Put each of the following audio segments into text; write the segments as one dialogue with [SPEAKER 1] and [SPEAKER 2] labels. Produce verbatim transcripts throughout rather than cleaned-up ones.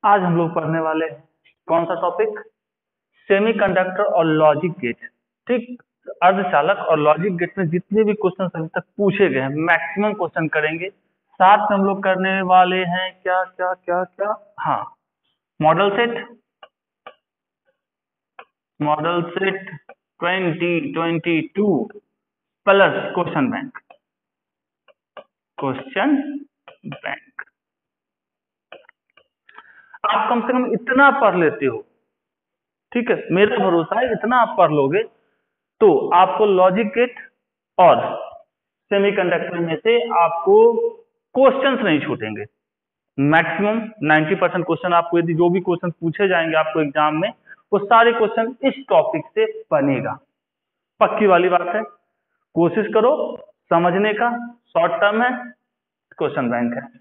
[SPEAKER 1] आज हम लोग पढ़ने वाले हैं कौन सा टॉपिक, सेमीकंडक्टर और लॉजिक गेट। ठीक, अर्धचालक और लॉजिक गेट में जितने भी क्वेश्चन अभी तक पूछे गए हैं मैक्सिमम क्वेश्चन करेंगे। साथ में हम लोग करने वाले हैं क्या क्या क्या क्या हाँ, model set model set twenty twenty two plus question bank question bank आप कम से कम इतना पढ़ लेते हो, ठीक है, मेरा भरोसा है इतना आप पढ़ लोगे तो आपको लॉजिक गेट और सेमीकंडक्टर में से आपको क्वेश्चंस नहीं छूटेंगे। मैक्सिमम नब्बे परसेंट क्वेश्चन आपको, यदि जो भी क्वेश्चन पूछे जाएंगे आपको एग्जाम में, वो सारे क्वेश्चन इस टॉपिक से बनेगा। पक्की वाली बात है, कोशिश करो समझने का। शॉर्ट टर्म है, क्वेश्चन बैंक है।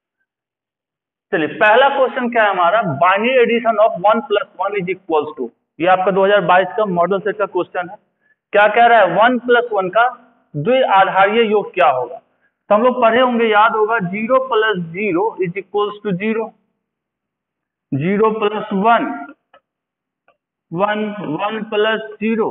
[SPEAKER 1] चलिए, पहला क्वेश्चन क्या है हमारा, binary addition of one plus one is equals to. ये आपका दो हज़ार बाईस का मॉडल सेट का क्वेश्चन है। क्या कह रहा है, वन प्लस वन का द्विआधारीय योग क्या होगा। तो हम लोग पढ़े होंगे, याद होगा, zero plus zero is equals to zero, zero plus one one, one plus zero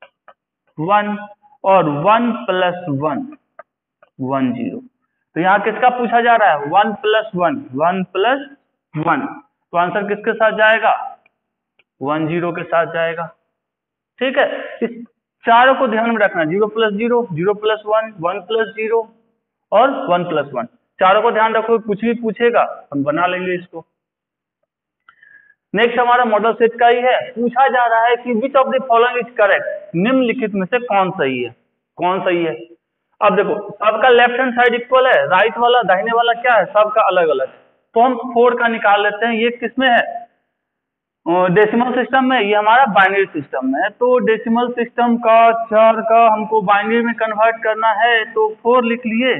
[SPEAKER 1] one, और one plus one one zero. तो यहाँ किसका पूछा जा रहा है, one plus one one plus one, तो आंसर किसके साथ जाएगा, वन जीरो के साथ जाएगा। ठीक है, इस चारों को ध्यान में रखना, zero plus zero, zero plus one, one plus zero और वन प्लस वन, चारों को ध्यान रखो। कुछ भी पूछेगा हम बना लेंगे इसको। नेक्स्ट हमारा मॉडल सेट का ही है। पूछा जा रहा है कि which of the following is correct, निम्नलिखित में से कौन सही है, कौन सही है। अब देखो, सबका लेफ्ट हैंड साइड इक्वल है, राइट वाला दाहिने वाला क्या है, सबका अलग अलग। तो हम फोर का निकाल लेते हैं। ये किसमें है, डेसिमल सिस्टम में, ये हमारा बाइनरी सिस्टम में है। तो डेसिमल सिस्टम का चार का हमको बाइनरी में कन्वर्ट करना है, तो फोर लिख लिए।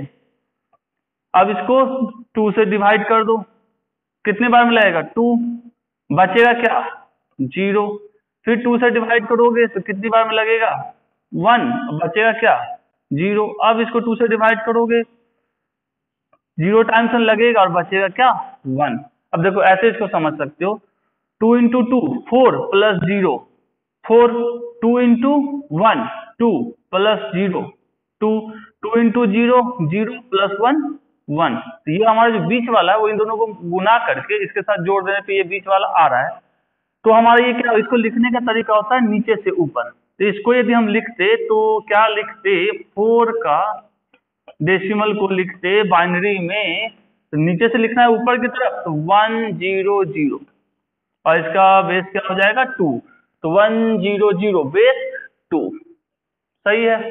[SPEAKER 1] अब इसको टू से डिवाइड कर दो, कितने बार में लगेगा, टू, बचेगा क्या, जीरो। फिर टू से डिवाइड करोगे तो कितनी बार में लगेगा, वन, बचेगा क्या, जीरो। अब इसको टू से डिवाइड करोगे, जीरो टाइम्स लगेगा और बचेगा क्या, वन। अब देखो ऐसे इसको समझ सकते हो, two into two four plus zero four, two into one two plus zero two, two into zero zero plus one one. तो ये हमारा जो बीच वाला है वो इन दोनों को गुना करके इसके साथ जोड़ देने पे ये बीच वाला आ रहा है। तो हमारा ये क्या, इसको लिखने का तरीका होता है नीचे से ऊपर। तो इसको यदि हम लिखते तो क्या लिखते, फोर का डेसिमल को लिखते बाइनरी में, तो नीचे से लिखना है ऊपर की तरफ, तो वन जीरो जीरो, और इसका बेस क्या हो जाएगा, टू। तो one zero zero base two, सही है।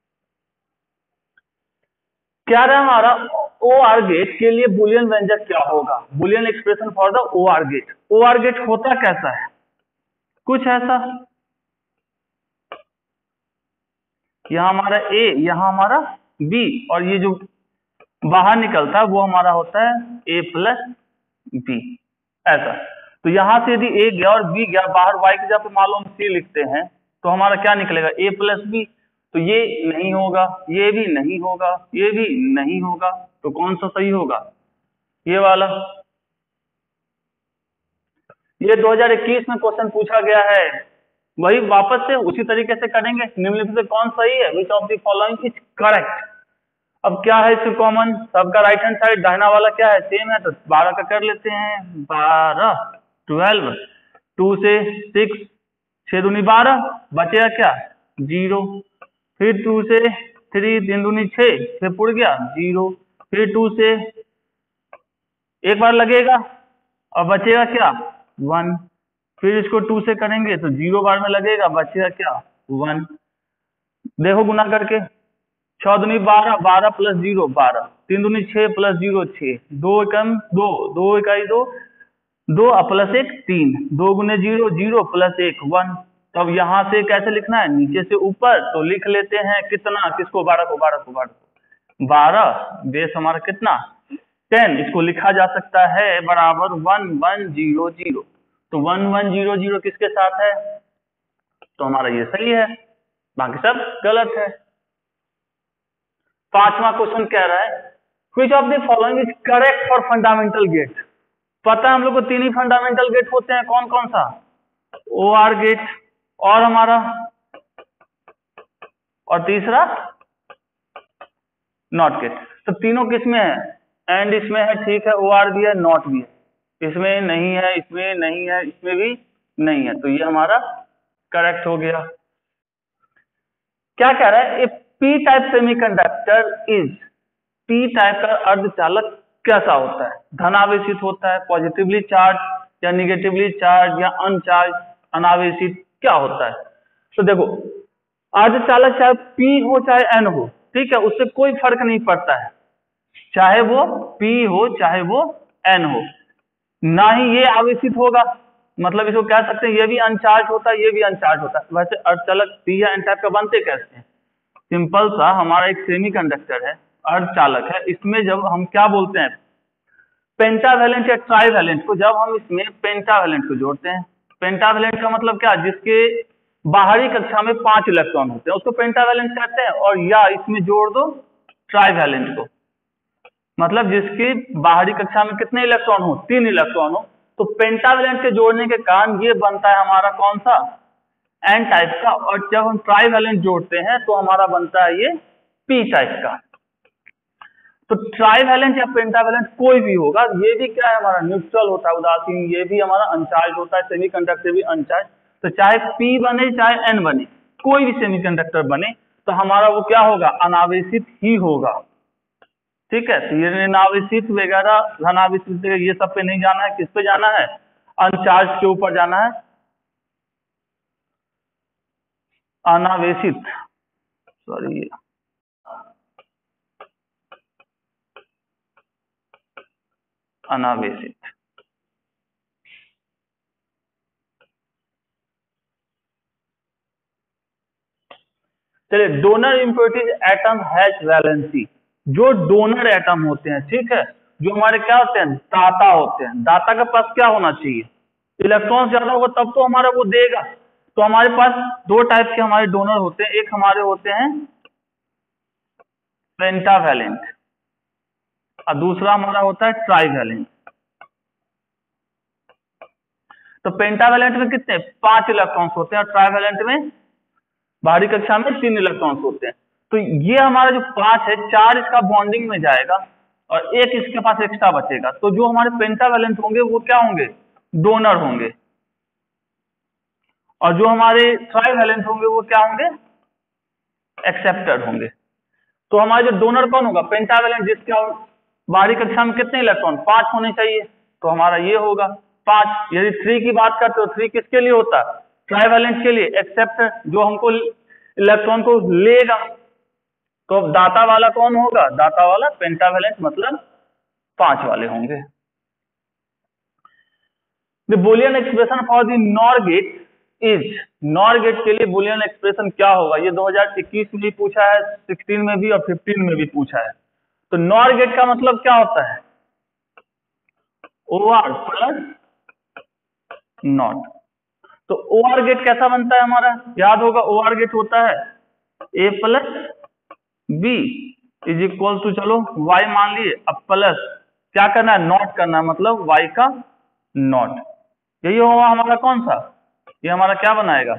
[SPEAKER 1] क्या रहा हमारा, ओ आर गेट के लिए बुलियन व्यंजक क्या होगा, Boolean expression for the O R gate. O R gate होता कैसा है, कुछ ऐसा, यहां हमारा ए, यहां हमारा बी, और ये जो बाहर निकलता है वो हमारा होता है ए प्लस बी, ऐसा। तो यहां से यदि ए गया और बी गया बाहर, वाई की जगह पे मान लो हम सी लिखते हैं, तो हमारा क्या निकलेगा, ए प्लस बी। तो ये नहीं होगा, ये भी नहीं होगा, ये भी नहीं होगा, तो कौन सा सही होगा, ये वाला। ये दो हज़ार इक्कीस में क्वेश्चन पूछा गया है, वही वापस से उसी तरीके से करेंगे। निम्नलिखित से कौन सही है, which of the following is correct. अब क्या है इसमें कॉमन, सबका राइट हैंड साइड दाहिना वाला क्या है, सेम है, तो बारह का कर लेते हैं, बारह, ट्वेल्व, टू से सिक्स, छह दूनी बारह, बचेगा क्या, जीरो। फिर टू से थ्री, तीन दूनी छह, छह पुड़ गया, जीरो। फिर टू से एक बार लगेगा और बचेगा क्या, वन। फिर इसको टू से करेंगे तो जीरो बार में लगेगा, बचेगा क्या, वन। देखो गुना करके, छह दूनी बारह, बारह प्लस जीरो बारह, तीन दूनी छह प्लस जीरो छह, दो एकम दो, दो इकाई दो, दो प्लस एक तीन, दो गुने जीरो जीरो प्लस एक वन। तब यहां से कैसे लिखना है, नीचे से ऊपर, तो लिख लेते हैं कितना, किसको, बारह को, बारह को, बारह को, बारह बेस हमारा कितना, टेन। इसको लिखा जा सकता है बराबर वन वन जीरो जीरो। तो वन वन जीरो जीरो किसके साथ है, तो हमारा ये सही है, बाकी सब गलत है। पांचवा क्वेश्चन कह रहा है, which of the following is correct for fundamental gate. पता है हम लोग को तीन ही फंडामेंटल गेट होते हैं, कौन कौन सा? ओ आर गेट और हमारा और तीसरा नॉट गेट। तो तीनों किसमें है? एंड इसमें है, ठीक है, ओ आर भी है, नॉट भी है, इसमें नहीं है, इसमें नहीं है, इसमें भी नहीं है, तो ये हमारा करेक्ट हो गया। क्या कह रहा है? A P type semiconductor is, P type का अर्धचालक कैसा होता है? धनावेशित होता है, पॉजिटिवली चार्ज या निगेटिवली चार्ज या अनचार्ज, अनावेशित, क्या होता है? तो देखो अर्धचालक चाहे पी हो चाहे एन हो, ठीक है, उससे कोई फर्क नहीं पड़ता है, चाहे वो पी हो चाहे वो एन हो, ना ही ये आवेशित होगा, मतलब इसको कह सकते हैं ये भी अनचार्ज होता है, ये भी अनचार्ज होता है। वैसे अर्धचालक पी या एन टाइप का बनते कैसे हैं? सिंपल सा, हमारा एक सेमीकंडक्टर है, अर्धचालक है, इसमें जब हम क्या बोलते हैं पेंटावैलेंट या ट्राइवैलेंट को, जब हम इसमें पेंटावैलेंट को जोड़ते हैं, पेंटावैलेंट का मतलब क्या? जिसके बाहरी कक्षा में पांच इलेक्ट्रॉन होते हैं उसको पेंटावैलेंट कहते हैं, और या इसमें जोड़ दो ट्राइवैलेंट को, मतलब जिसकी बाहरी कक्षा में कितने इलेक्ट्रॉन हो? तीन इलेक्ट्रॉन हो। तो पेंटावैलेंट के जोड़ने के कारण ये बनता है हमारा कौन सा? एन टाइप का, और जब हम ट्राइवैलेंट जोड़ते हैं तो हमारा बनता है ये पी टाइप का। तो ट्राइवैलेंट या पेंटावैलेंट कोई भी होगा, ये भी क्या है हमारा? न्यूट्रल होता है, उदासीन, ये भी हमारा अनचार्ज होता है, सेमीकंडक्टर भी अनचार्ज। तो चाहे पी बने चाहे एन बने, कोई भी सेमीकंडक्टर बने तो हमारा वो क्या होगा? अनावेशित ही होगा, ठीक है। तो ये अनावेशित वगैरह धनावेशित ये सब पे नहीं जाना है, किस पे जाना है? अनचार्ज के ऊपर जाना है, अनावेशित, सॉरी अनावेशित। चलिए, donor impurities atom has valency, जो डोनर एटम होते हैं, ठीक है, जो हमारे क्या होते हैं? दाता होते हैं। दाता के पास क्या होना चाहिए? इलेक्ट्रॉन ज्यादा होगा तब तो हमारा वो देगा। तो हमारे पास दो टाइप के हमारे डोनर होते हैं, एक हमारे होते हैं पेंटावैलेंट और दूसरा हमारा होता है ट्राइवैलेंट। तो पेंटावैलेंट में कितने? पांच इलेक्ट्रॉन्स होते हैं, और ट्राइवैलेंट में बाहरी कक्षा में तीन इलेक्ट्रॉन्स होते हैं। तो ये हमारा जो पांच है, चार इसका बॉन्डिंग में जाएगा और एक इसके पास एक्स्ट्रा बचेगा। तो जो हमारे पेंटावैलेंट होंगे वो क्या होंगे? डोनर होंगे, और जो हमारे ट्राइवैलेंट होंगे वो क्या होंगे? एक्सेप्टर होंगे। तो हमारे जो डोनर कौन होगा? पेंटावैलेंट, जिसका बाहरी कक्षा में कितने इलेक्ट्रॉन? पांच होने चाहिए, तो हमारा ये होगा पांच। यदि थ्री की बात करते हो, थ्री किसके लिए होता है? ट्राइवैलेंट के लिए, एक्सेप्टर जो हमको इलेक्ट्रॉन को लेगा। तो दाता वाला कौन होगा? दाता वाला पेंटावैलेंट, मतलब पांच वाले होंगे। The Boolean expression for the NOR gate is, NOR gate के लिए बुलियन एक्सप्रेशन क्या होगा? ये दो हज़ार इक्कीस में भी पूछा है, सोलह में भी और पंद्रह में भी पूछा है। तो नॉर गेट का मतलब क्या होता है? O R plus not. तो ओ आर गेट कैसा बनता है हमारा? याद होगा, ओ आर गेट होता है A plus B is equal to, चलो वाई मान लिए, अब प्लस क्या करना है? नॉट करना है, मतलब वाई का नॉट। यही होगा हमारा कौन सा? ये हमारा क्या बनाएगा?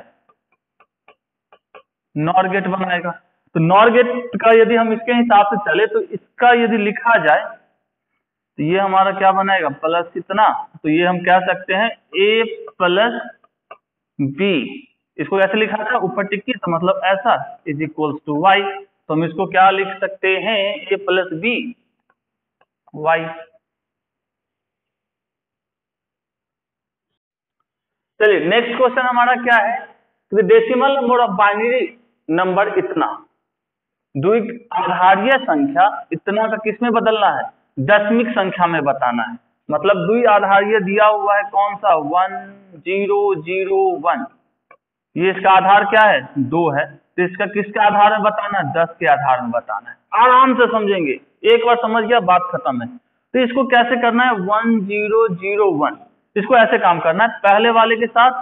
[SPEAKER 1] नॉर गेट बनाएगा। तो नॉर गेट का यदि हम इसके हिसाब से चले तो इसका यदि लिखा जाए तो ये हमारा क्या बनाएगा? प्लस इतना। तो ये हम कह सकते हैं ए प्लस बी, इसको ऐसे लिखा था ऊपर टिक्की, तो मतलब ऐसा, इज इक्वल्स टू वाई। तो हम इसको क्या लिख सकते हैं? A plus B Y. चलिए, नेक्स्ट क्वेश्चन हमारा क्या है? Decimal number of binary number इतना, द्विआधारीय संख्या इतना का किसमें बदलना है? दशमिक संख्या में बताना है। मतलब द्विआधारीय दिया हुआ है कौन सा? वन जीरो जीरो वन, ये इसका आधार क्या है? दो है। तो इसका किसके आधार में बताना है? दस के आधार में बताना है। आराम से समझेंगे, एक बार समझ गया बात खत्म है। तो इसको कैसे करना है? वन जीरो जीरो वन, इसको ऐसे काम करना है, पहले वाले के साथ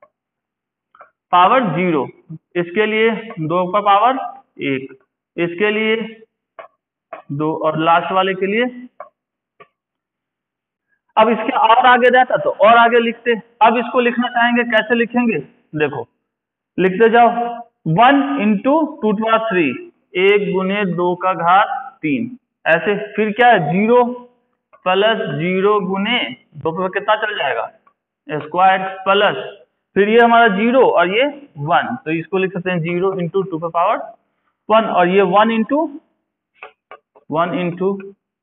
[SPEAKER 1] पावर जीरो, इसके लिए दो का पावर एक, इसके लिए दो, और लास्ट वाले के लिए। अब इसके और आगे रहता तो और आगे लिखते। अब इसको लिखना चाहेंगे, कैसे लिखेंगे, देखो लिखते जाओ, one into two two three, एक गुने दो का घात तीन, ऐसे। फिर क्या है, जीरो प्लस जीरो गुने दो पर कितना चल जाएगा, स्क्वायर प्लस, फिर ये हमारा जीरो और ये वन, तो इसको लिख सकते हैं जीरो इंटू टू का पावर वन, और ये वन इंटू वन इंटू,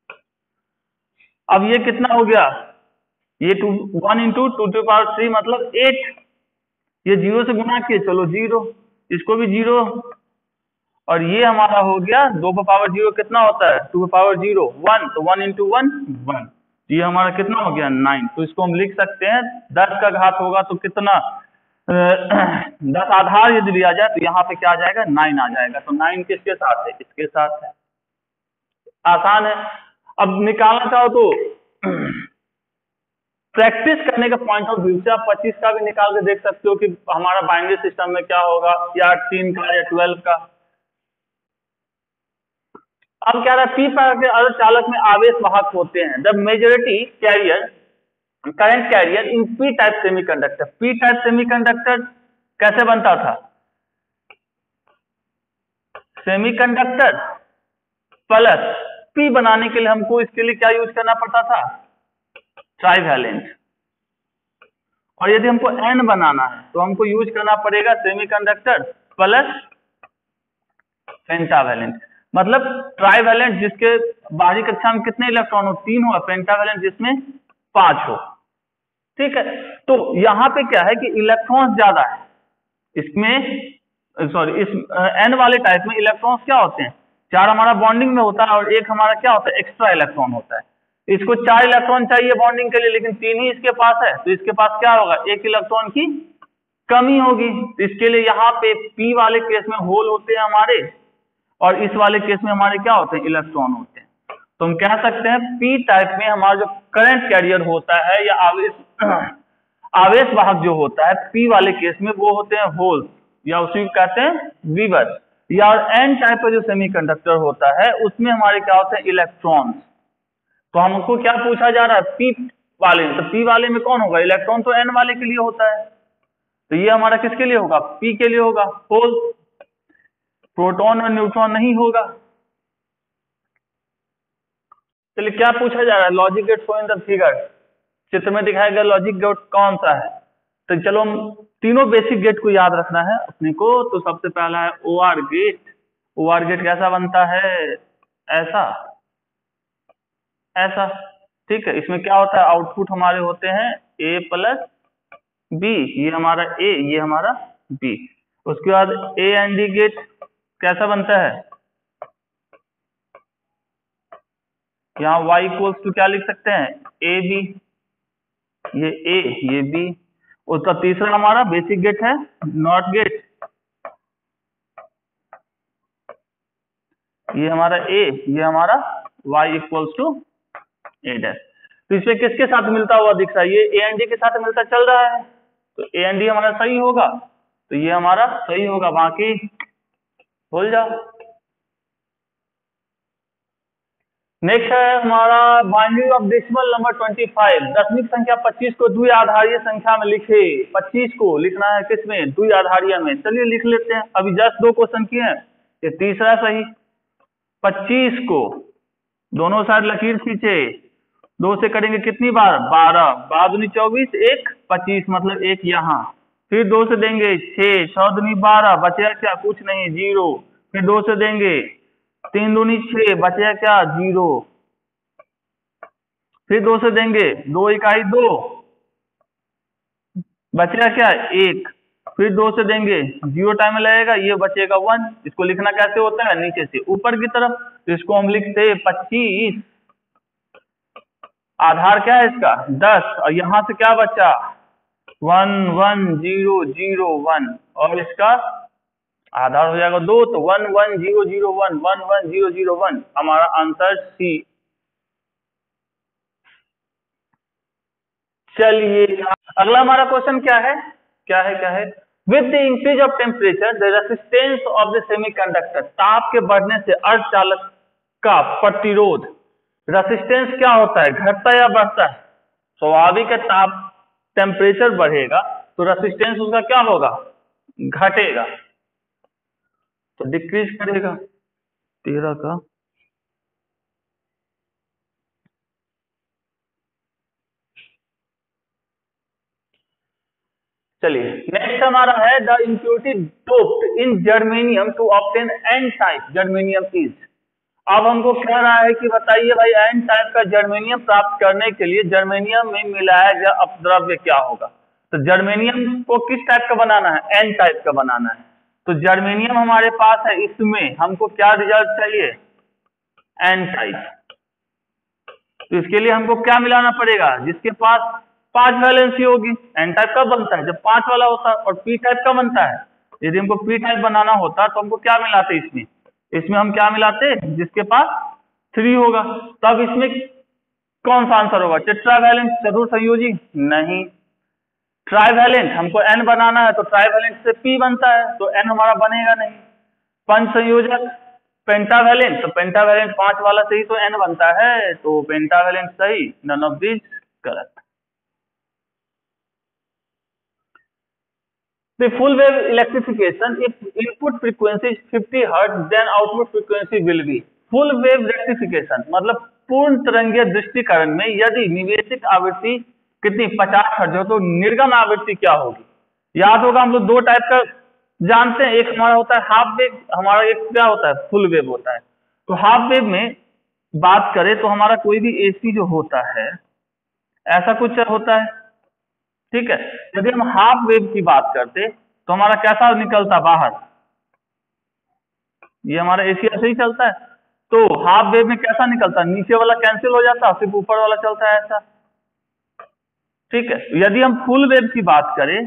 [SPEAKER 1] अब ये कितना हो गया, ये two one into two two power three मतलब एट, ये जीरो से गुना किए, चलो जीरो, इसको भी जीरो, और ये हमारा हो गया दो पर पावर जीरो कितना होता है, टू पर पावर जीरो वन, तो वन इंटू वन वन, ये हमारा कितना हो गया नाइन। तो इसको हम लिख सकते हैं दस का घात होगा तो कितना, दस आधार यदि लिया जाए तो यहाँ पे क्या आ जाएगा, नाइन आ जाएगा। तो नाइन किसके साथ है, इसके साथ है, आसान है। अब निकालना चाहो तो प्रैक्टिस करने का पॉइंट ऑफ व्यू से आप पच्चीस का भी निकाल के देख सकते हो कि हमारा बाइनरी सिस्टम में क्या होगा, या तीन का या ट्वेल्व का। अब क्या रहा, पी प्रकार के अर्धचालक में आवेश वाहक होते हैं। The majority carrier current carrier in P type semiconductor. P type semiconductor कैसे बनता था, सेमीकंडक्टर प्लस पी बनाने के लिए हमको इसके लिए क्या यूज करना पड़ता था, ट्राइवैलेंट, और यदि हमको एन बनाना है तो हमको यूज करना पड़ेगा सेमीकंडक्टर प्लस पेंटावैलेंट। मतलब ट्राइवैलेंट जिसके बाहरी कक्षा में कितने इलेक्ट्रॉन हो, तीन हो, पेंटावैलेंट जिसमें पांच हो, ठीक है। तो यहाँ पे क्या है कि इलेक्ट्रॉन्स ज्यादा है इसमें, सॉरी इस एन वाले टाइप में इलेक्ट्रॉन्स क्या होते हैं, चार हमारा बॉन्डिंग में होता है और एक हमारा क्या होता है, एक्स्ट्रा इलेक्ट्रॉन होता है। इसको चार इलेक्ट्रॉन चाहिए बॉन्डिंग के लिए, लेकिन तीन ही इसके पास है, तो इसके पास क्या होगा, एक इलेक्ट्रॉन की कमी होगी। तो इसके लिए यहाँ पे पी वाले केस में होल होते हैं हमारे, और इस वाले केस में हमारे क्या होते हैं, इलेक्ट्रॉन होते हैं। तो हम कह सकते हैं पी टाइप में हमारा जो करंट कैरियर होता है या आवेश आवेश वाहक जो होता है, पी वाले केस में वो होते हैं होल्स, या उसी को कहते हैं वीवर। या और एन टाइप का जो सेमीकंडक्टर होता है उसमें हमारे क्या होते हैं, इलेक्ट्रॉन्स। तो हमको क्या पूछा जा रहा है, पी वाले में, तो पी वाले में कौन होगा, इलेक्ट्रॉन तो एन वाले के लिए होता है, तो ये हमारा किसके लिए होगा, पी के लिए होगा, होल, प्रोटॉन और न्यूट्रॉन नहीं होगा। चलिए क्या पूछा जा रहा है, logic gate show in the figure, चित्र में दिखाया गया लॉजिक गेट कौन सा है। तो चलो हम तीनों बेसिक गेट को याद रखना है अपने को। तो सबसे पहला है O R gate. O R gate कैसा बनता है, ऐसा ऐसा, ठीक है। इसमें क्या होता है, आउटपुट हमारे होते हैं ए प्लस बी, ये हमारा ए, ये हमारा बी। उसके बाद ए एंड डी गेट कैसा बनता है, यहाँ y इक्वल्स टू क्या लिख सकते हैं, ए बी, ये ए ये बी। उसका तीसरा हमारा बेसिक गेट है नॉट गेट, ये हमारा ए, ये हमारा y equals to A dash. तो इसमें किसके साथ मिलता हुआ दिख रहा है, ये ए एंड डी के साथ मिलता चल रहा है, तो ए एंड डी हमारा सही होगा, तो ये हमारा सही होगा, बाकी भूल जाओ। नेक्स्ट है हमारा बाइनरी ऑफ डेसिमल नंबर पच्चीस। दशमिक संख्या पच्चीस को द्विआधारीय संख्या में लिखे। पच्चीस को लिखना है किसमें, द्विआधारीय में। चलिए लिख लेते हैं, अभी जस्ट दो क्वेश्चन किए हैं, ये तीसरा सही। पच्चीस को दोनों साइड लकीर खींचे, दो से करेंगे कितनी बार, बारह, बारह दूनी चौबीस, एक पच्चीस, मतलब एक यहाँ, फिर दो से देंगे छह, छह दूनी बारह, बचेगा क्या, कुछ नहीं, जीरो। फिर दो से देंगे तीन दूनी छह, बचेगा क्या, जीरो। फिर दो से देंगे दो इकाई दो, बचेगा क्या, एक। फिर दो से देंगे जीरो टाइम में लगेगा, ये बचेगा वन। इसको लिखना कैसे होता है, नीचे से ऊपर की तरफ, तो इसको हम लिखते हैं पच्चीस, आधार क्या है इसका दस, और यहां से क्या बचा, one one zero zero one, और इसका आधार हो जाएगा दो, तो one one zero zero one, one one zero zero one, हमारा आंसर सी। चलिए अगला हमारा क्वेश्चन क्या है, क्या है क्या है with the increase of temperature the resistance of the semiconductor. ताप के बढ़ने से अर्धचालक का प्रतिरोध, रेसिस्टेंस क्या होता है, घटता या बढ़ता है, स्वाभाविक है, ताप टेम्परेचर बढ़ेगा तो रेसिस्टेंस उसका क्या होगा, घटेगा, तो डिक्रीज करेगा। तेरह का चलिए नेक्स्ट हमारा है the impurity doped in germanium to obtain N type germanium is. अब हमको कह रहा है कि बताइए भाई एन टाइप का जर्मेनियम प्राप्त करने के लिए जर्मेनियम में मिलाया गया अपद्रव्य क्या होगा। तो जर्मेनियम को किस टाइप का बनाना है, एन टाइप का बनाना है। तो जर्मेनियम हमारे पास है, इसमें हमको क्या रिजल्ट चाहिए, एन टाइप। तो इसके लिए हमको क्या मिलाना पड़ेगा, जिसके पास पांच वैलेंसी होगी। एन टाइप का बनता है जब पांच वाला होता है, और पी टाइप का बनता है यदि हमको पी टाइप बनाना होता तो हमको क्या मिलाते, इसमें इसमें हम क्या मिलाते, जिसके पास थ्री होगा। तब इसमें कौन सा आंसर होगा, टेट्रावैलेंट चतुर संयोजी नहीं, ट्राइवैलेंट हमको एन बनाना है तो ट्राइवैलेंट से पी बनता है तो एन हमारा बनेगा नहीं। पंच संयोजक पेंटावैलेंट, तो पेंटावैलेंट पांच वाला से ही तो एन बनता है तो पेंटावैलेंट सही, none of these correct. The full wave electrification, if input frequency is fifty hertz, then output frequency will be full wave rectification। मतलब पूर्ण तरंगीय दृष्टिकरण में यदि निवेशित आवृत्ति कितनी पचास हर्ट्ज हो तो निर्गम आवृत्ति क्या होगी। याद होगा हम लोग दो टाइप का जानते हैं, एक हमारा होता है हाफ वेव, हमारा एक क्या होता है फुल वेव होता है। तो हाफ वेव में बात करें तो हमारा कोई भी एसी जो होता है ऐसा कुछ होता है, ठीक है। यदि हम हाफ वेव की बात करते तो हमारा कैसा निकलता बाहर, ये हमारा एसी ऐसे ही चलता है। तो हाफ वेव में कैसा निकलता, नीचे वाला कैंसिल हो जाता सिर्फ ऊपर वाला चलता है ऐसा, ठीक है। यदि हम फुल वेव की बात करें,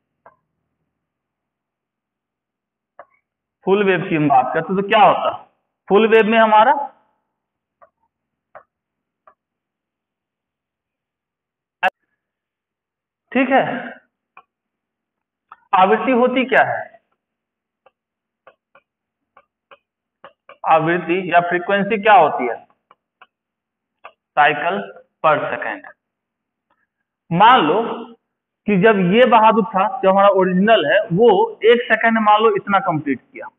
[SPEAKER 1] फुल वेव की हम बात करते तो क्या होता, फुल वेव में हमारा ठीक है आवृत्ति होती क्या है, आवृत्ति या फ्रीक्वेंसी क्या होती है, साइकिल पर सेकेंड। मान लो कि जब ये बहादुर था जो हमारा ओरिजिनल है वो एक सेकंड में मान लो इतना कंप्लीट किया,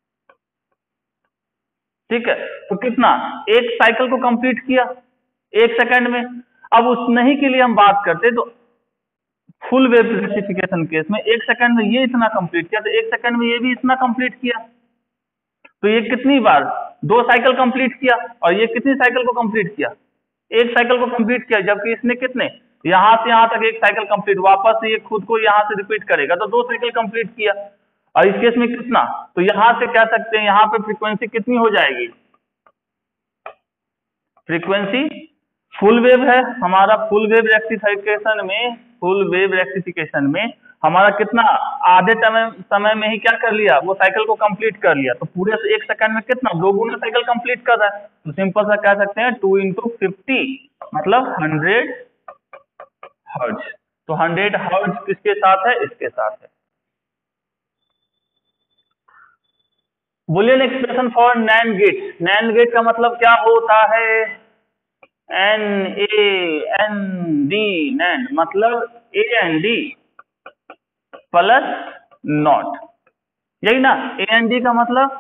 [SPEAKER 1] ठीक है। तो कितना, एक साइकिल को कंप्लीट किया एक सेकंड में। अब उस नहीं के लिए हम बात करते तो फुल वेव रेक्टिफिकेशन केस में एक सेकंड में ये इतना कंप्लीट किया तो एक सेकंड में ये भी इतना कंप्लीट किया। तो ये कितनी बार, दो साइकिल कंप्लीट किया, और ये कितनी साइकिल को कंप्लीट किया, एक साइकिल को कंप्लीट किया। जबकि इसने कितने, यहां से यहां तक एक साइकिल कंप्लीट, वापस से ये खुद को यहां से रिपीट करेगा तो दो साइकिल कंप्लीट किया। और इस केस में कितना, तो यहां से कह सकते हैं यहां पे फ्रीक्वेंसी कितनी हो जाएगी, फ्रीक्वेंसी फुल वेव है हमारा। फुल वेव रेक्टिफिकेशन में, फुल वेव रेक्टिफिकेशन में हमारा कितना, आधे समय समय में ही क्या कर लिया, वो साइकिल को कंप्लीट कर लिया। तो पूरे से एक सेकंड में कितना, दो गुना साइकिल कंप्लीट कर रहा है। तो सिंपल सा कह सकते हैं टू इंटू फिफ्टी मतलब हंड्रेड हर्ट्ज। तो हंड्रेड हर्ट्ज किसके साथ है, इसके साथ है। Boolean expression for NAND gate, NAND gate का मतलब क्या होता है, N A N D, NAND मतलब A N D plus not, यही ना, ए एन डी का मतलब।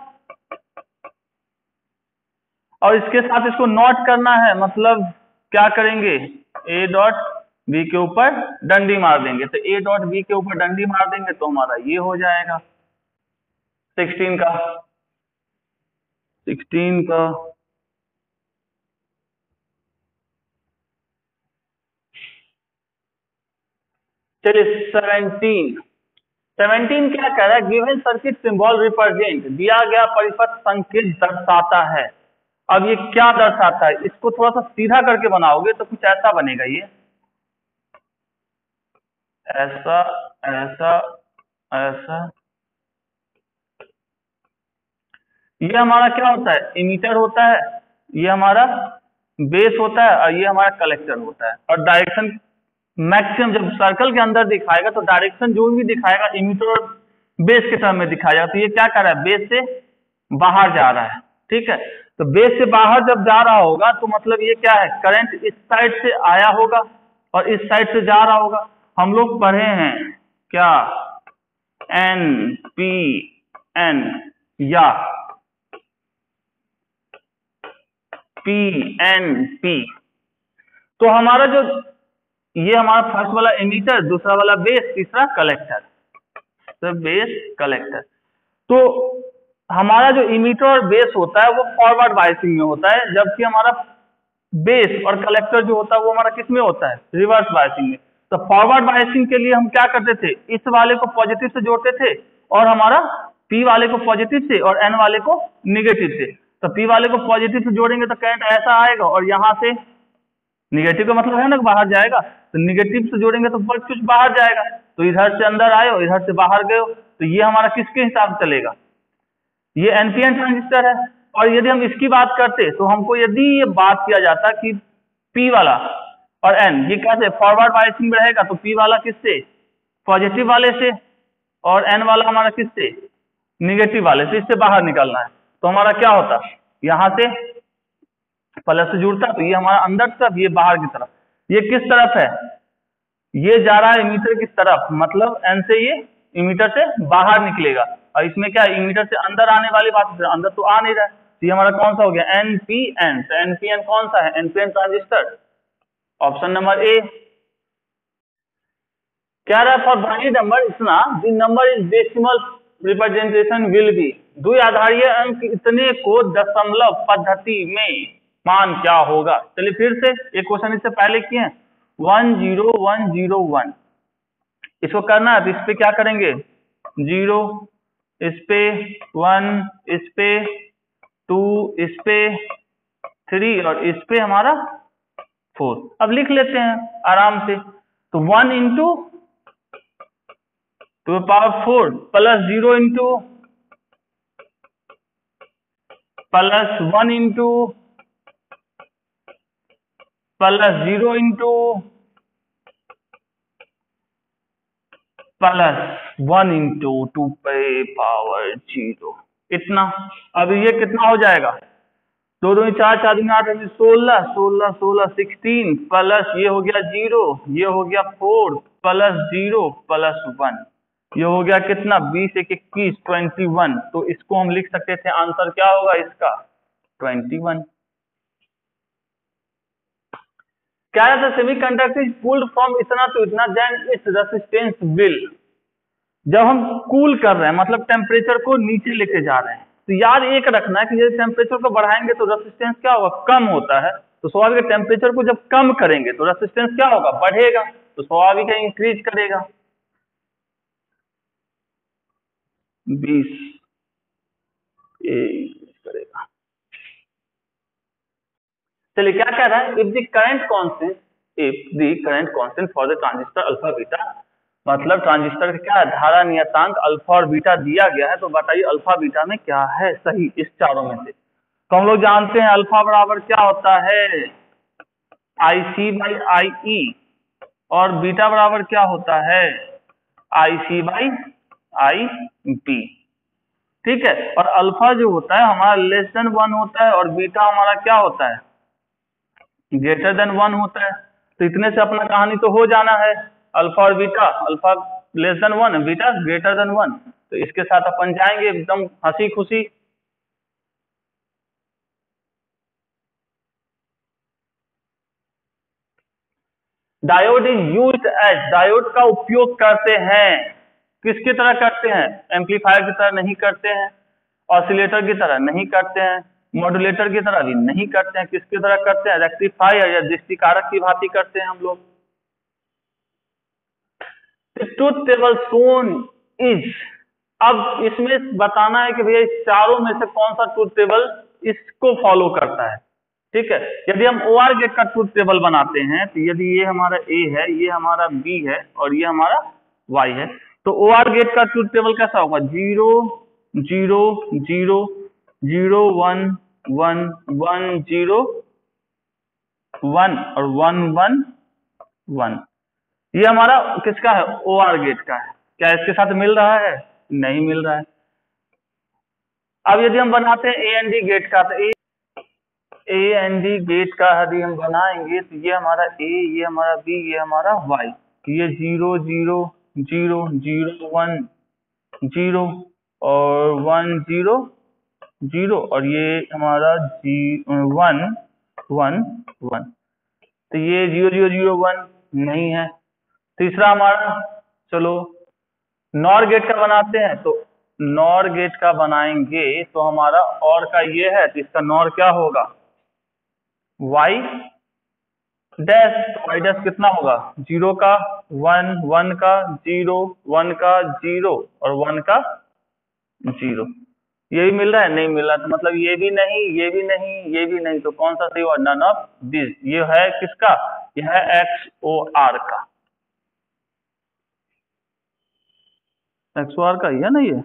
[SPEAKER 1] और इसके साथ इसको नॉट करना है, मतलब क्या करेंगे, ए डॉट बी के ऊपर डंडी मार देंगे। तो ए डॉट बी के ऊपर डंडी मार देंगे तो हमारा ये हो जाएगा सिक्सटीन का, सिक्सटीन का चलिए सेवेंटीन, सेवेंटीन क्या कह रहा है, गिवन सर्किट सिंबल रिप्रेजेंट, दिया गया परिपथ संकेत दर्शाता है। अब ये क्या दर्शाता है, इसको थोड़ा सा सीधा करके बनाओगे तो कुछ ऐसा बनेगा, ये ऐसा ऐसा ऐसा। ये हमारा क्या होता है, इमीटर होता है, ये हमारा बेस होता है, और ये हमारा कलेक्टर होता है। और डायरेक्शन मैक्सिमम जब सर्कल के अंदर दिखाएगा तो डायरेक्शन जो भी दिखाएगा इमीटर और बेस के टर्म में दिखाएगा। तो ये क्या कर रहा है, बेस से बाहर जा रहा है, ठीक है। तो बेस से बाहर जब जा रहा होगा तो मतलब ये क्या है, करंट इस साइड से आया होगा और इस साइड से जा रहा होगा। हम लोग पढ़े हैं क्या, एन पी एन या पी एन पी। तो हमारा जो ये हमारा फर्स्ट वाला एमीटर, दूसरा वाला बेस, तीसरा कलेक्टर, तो बेस कलेक्टर। तो हमारा जो इमीटर और बेस होता है वो फॉरवर्ड बायसिंग में होता है, जबकि हमारा बेस और कलेक्टर जो होता है वो हमारा किस में होता है, रिवर्स बायसिंग में। तो फॉरवर्ड बायसिंग के लिए हम क्या करते थे, इस वाले को पॉजिटिव से जोड़ते थे और हमारा पी वाले को पॉजिटिव से और एन वाले को निगेटिव से। तो पी वाले को पॉजिटिव से जोड़ेंगे तो करंट ऐसा आएगा और यहाँ से निगेटिव का मतलब है ना बाहर जाएगा, तो निगेटिव से जोड़ेंगे तो कुछ बाहर जाएगा। तो इधर से अंदर आए और इधर से बाहर गए, तो ये हमारा किसके हिसाब से चलेगा, ये एनपीएन ट्रांजिस्टर है। और यदि हम इसकी बात करते तो हमको यदि ये बात किया जाता कि पी वाला और एन ये कैसे फॉरवर्ड बायसिंग में रहेगा, तो पी वाला किससे, पॉजिटिव वाले से, और एन वाला हमारा किससे, निगेटिव वाले से, इससे बाहर निकलना है। तो हमारा क्या होता, यहाँ से प्लस से जुड़ता, तो ये हमारा अंदर तरफ, ये बाहर की तरफ। ये किस तरफ है, ये जा रहा है इमीटर की तरफ, मतलब एन से ये इमीटर से बाहर निकलेगा। और इसमें क्या है, इमीटर से अंदर आने वाली बात, अंदर तो आ नहीं रहा है। तो ये हमारा कौन सा हो गया, एन पी एन। तो एन पी एन कौन सा है, NPN transistor, option number A. क्या रहा, फॉर बाइनरी नंबर इतना the number is decimal representation will be, द्विआधारीय अंक इतने को दशमलव पद्धति में मान क्या होगा। चलिए फिर से एक क्वेश्चन इससे पहले किए हैं, one zero one zero one, इसको करना है तो इस पे क्या करेंगे, जीरो, इस पे वन, इस पे टू, इस पे थ्री और इस पे हमारा फोर। अब लिख लेते हैं आराम से। तो one into two power four plus zero into plus one into plus zero into plus one into two पे पावर जीरो, इतना। अब ये कितना हो जाएगा, दो दो चार, चार दूनी आठ, सोलह, सोलह सोलह सिक्सटीन, प्लस ये हो गया जीरो, ये हो गया four, plus zero plus one, ये हो गया कितना, बीस एक इक्कीस, ट्वेंटी वन। तो इसको हम लिख सकते थे, आंसर क्या होगा इसका, ट्वेंटी वन। क्या रहता है, सेमीकंडक्टर इज कूल्ड फ्रॉम इतना तो इतना, देन इट्स रेजिस्टेंस विल। जब हम कूल कर रहे हैं मतलब टेम्परेचर को नीचे लेके जा रहे हैं, तो याद एक रखना है कि यदि टेम्परेचर को बढ़ाएंगे तो रेजिस्टेंस क्या होगा, कम होता है। तो स्वाभाविक टेम्परेचर को जब कम करेंगे तो रेजिस्टेंस क्या होगा, बढ़ेगा। तो स्वाभाविक है इंक्रीज करेगा। बीस करेगा। चलिए क्या कह रहा है, if the current constant if the current constant for the transistor alpha beta, मतलब ट्रांजिस्टर का क्या धारा नियतांक अल्फा और बीटा दिया गया है, तो बताइए अल्फा बीटा में क्या है सही इस चारों में से। तो हम लोग जानते हैं अल्फा बराबर क्या होता है, आई सी बाई आई ई, और बीटा बराबर क्या होता है, आई सी बाई आई बी। ठीक है, और अल्फा जो होता है हमारा लेस देन वन होता है और बीटा हमारा क्या होता है, ग्रेटर देन वन होता है। तो इतने से अपना कहानी तो हो जाना है, अल्फा और beta, alpha less than one, beta greater than one. तो इसके साथ अपन जाएंगे एकदम हंसी खुशी। Diode is used as, diode का उपयोग करते हैं, किसकी तरह करते हैं, एम्पलीफायर की तरह नहीं करते हैं, ऑसिलेटर की तरह नहीं करते हैं, मॉड्यूलेटर की तरह भी नहीं करते हैं, किसकी तरह करते हैं, रेक्टिफायर या दृष्टिकारक की भांति करते हैं हम लोग। ट्रुथ टेबल शोन इज, अब इसमें बताना है कि भैया इस चारों में से कौन सा ट्रुथ टेबल इसको फॉलो करता है। ठीक है, यदि हम ओ आर गेट का ट्रुथ टेबल बनाते हैं, तो यदि ये हमारा ए है, ये हमारा बी है और ये हमारा वाई है, तो ओ आर गेट का ट्रुथ टेबल कैसा होगा, zero zero zero zero one one one zero one और वन वन वन। ये हमारा किसका है, ओ आर गेट का है। क्या इसके साथ मिल रहा है, नहीं मिल रहा है। अब यदि हम बनाते हैं ए एन डी गेट का, तो A A and D gate का यदि हम बनाएंगे तो ये हमारा ए, ये हमारा बी, ये हमारा वाई, ये zero zero zero zero one zero और वन जीरो जीरो और ये हमारा जी वन वन वन, तो ये जीरो जीरो जीरो वन नहीं है। तीसरा हमारा, चलो नॉर गेट का बनाते हैं, तो नॉर गेट का बनाएंगे तो हमारा और का ये है, तो इसका नॉर क्या होगा, वाई डैश, वाई डैश कितना होगा, जीरो का वन, वन का जीरो, वन का जीरो और वन का जीरो। ये भी मिल रहा है, नहीं मिल रहा, तो मतलब ये भी नहीं, ये भी नहीं, ये भी नहीं, तो कौन सा सही हुआ, नन ऑफ दिस। ये है किसका, यह है एक्स ओ आर का, एक्स ओ आर का है ना ये।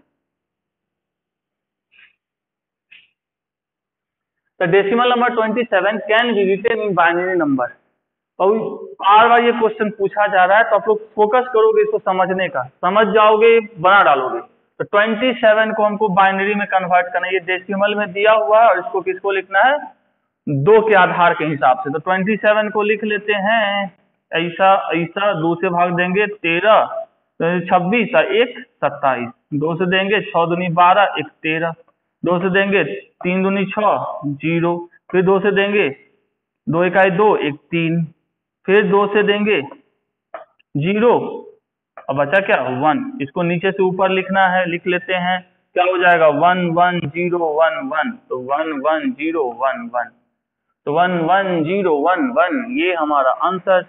[SPEAKER 1] The decimal number twenty-seven can be written in binary number। और बार बार ये क्वेश्चन पूछा जा रहा है, तो आप लोग फोकस करोगे इसको समझने का, समझ जाओगे बना डालोगे। तो सत्ताईस को हमको बाइनरी में कन्वर्ट करना है, ये डेसिमल में दिया हुआ है और इसको किसको लिखना है, दो के आधार के हिसाब से। तो सत्ताईस को लिख लेते हैं ऐसा ऐसा, दो से भाग देंगे तेरह, छब्बीस एक सत्ताईस, दो से देंगे छह दूनी बारह, एक तेरह, दो से देंगे तीन दूनी छह जीरो, फिर दो से देंगे दो इकाई दो, एक तीन, फिर दो से देंगे जीरो, अब बचा क्या वन, इसको नीचे से ऊपर लिखना है, लिख लेते हैं, क्या हो जाएगा one one zero one one, तो one one zero one one, तो one one zero one one, ये हमारा आंसर।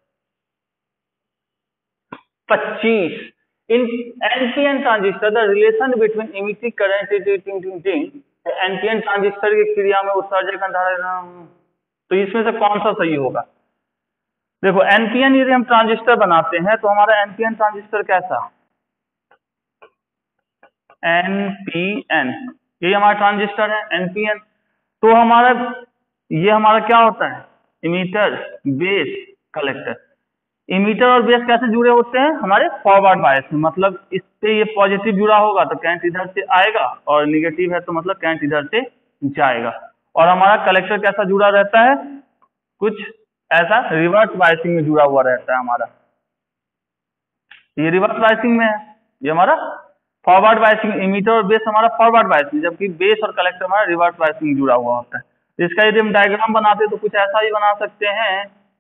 [SPEAKER 1] पच्चीस, in NPN transistor the relation between emitting current NPN transistor की क्रिया में उत्सर्जक धारा, तो इसमें से कौन सा सही होगा। देखो एनपीएन यदि हम ट्रांजिस्टर बनाते हैं तो हमारा एनपीएन ट्रांजिस्टर कैसा, एनपीएन, ये हमारा ट्रांजिस्टर है एनपीएन, तो हमारा ये हमारा क्या होता है, इमीटर बेस कलेक्टर। इमीटर और बेस कैसे जुड़े होते हैं, हमारे फॉरवर्ड बायस में, मतलब इस पे ये पॉजिटिव जुड़ा होगा तो करंट इधर से आएगा, और निगेटिव है तो मतलब करंट इधर से जाएगा। और हमारा कलेक्टर कैसा जुड़ा रहता है, कुछ ऐसा रिवर्स बायसिंग में जुड़ा हुआ रहता है हमारा, ये रिवर्स बायसिंग में है, ये हमारा फॉरवर्ड बायसिंग, इमीटर और बेस हमारा फॉरवर्ड बायसिंग, जबकि बेस और कलेक्टर हमारा रिवर्स बायसिंग में जुड़ा हुआ होता है। इसका यदि हम डायग्राम बनाते हैं तो कुछ ऐसा ही बना सकते हैं,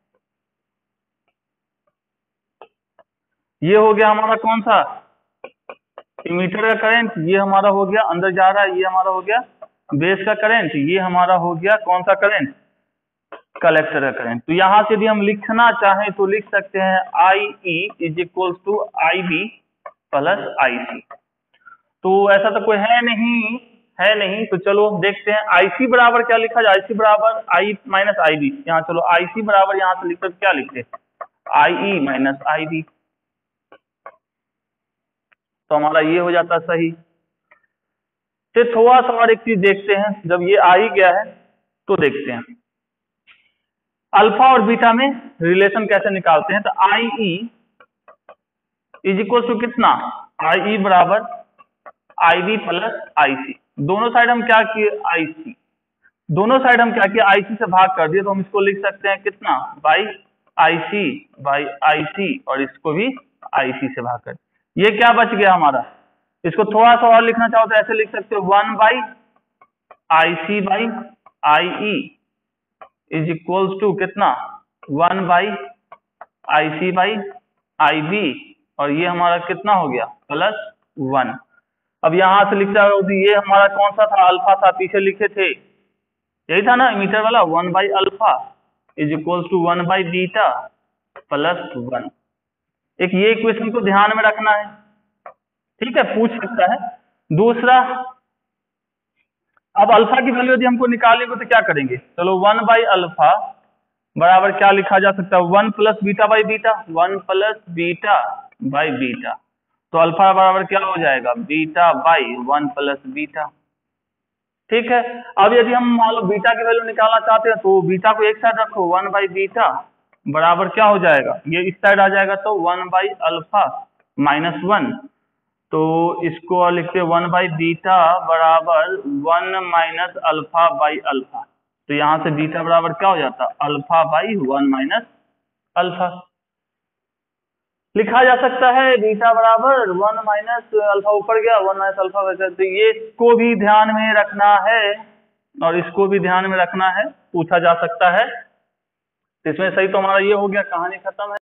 [SPEAKER 1] ये हो गया हमारा कौन सा, इमीटर का करंट, ये हमारा हो गया अंदर जा रहा है, ये हमारा हो गया बेस का करंट, ये हमारा हो गया कौन सा करंट, कलेक्टर का करंट। तो यहां से यदि हम लिखना चाहें तो लिख सकते हैं I E is equal to I B plus I C. तो ऐसा तो कोई है नहीं, है नहीं, तो चलो देखते हैं आईसी बराबर क्या लिखा जाए, आईसी बराबर आई माइनस आई बी, यहाँ चलो आईसी बराबर यहाँ से लिखकर क्या लिखते, आई ई माइनस आई बी, तो हमारा ये हो जाता सही। फिर थोड़ा सा और एक चीज देखते हैं, जब ये आ ही गया है तो देखते हैं अल्फा और बीटा में रिलेशन कैसे निकालते हैं। तो I E is equal to कितना, आई ई बराबर आई बी प्लस आई सी, दोनों साइड हम क्या किए आई सी, दोनों साइड हम क्या किए आई सी से भाग कर दिए, तो हम इसको लिख सकते हैं कितना, by I C by I सी, और इसको भी आई सी से भाग कर, ये क्या बच गया हमारा। इसको थोड़ा सा और लिखना चाहो तो ऐसे लिख सकते हो one by I C by I E is equals to कितना, one by I C by I B, और ये हमारा कितना हो गया प्लस वन। अब यहां से लिख जाओ तो ये हमारा कौन सा था, अल्फा था, पीछे लिखे थे यही था ना मीटर वाला, one by alpha is equals to one by beta plus one. एक ये इक्वेशन को ध्यान में रखना है, ठीक है, पूछ सकता है। दूसरा, अब अल्फा की वैल्यू यदि हमको निकालेंगे तो क्या करेंगे, चलो वन बाई अल्फा बराबर क्या लिखा जा सकता है, one plus beta by beta, one plus beta by beta, तो अल्फा बराबर क्या हो जाएगा, beta by one plus beta, ठीक है। अब यदि हम मान लो बीटा की वैल्यू निकालना चाहते हैं तो बीटा को एक साइड रखो, वन बाई बीटा बराबर क्या हो जाएगा, ये इस साइड आ जाएगा, तो one by alpha minus one, तो इसको लिखते वन बाई बीटा बराबर one minus alpha by alpha, तो यहाँ से बीटा बराबर क्या हो जाता, alpha by one minus alpha. लिखा जा सकता है बीटा बराबर वन माइनस अल्फा, ऊपर गया वन माइनस अल्फा वैसे। तो ये इसको भी ध्यान में रखना है और इसको भी ध्यान में रखना है, पूछा जा सकता है। इसमें सही तो हमारा ये हो गया, कहानी खत्म है।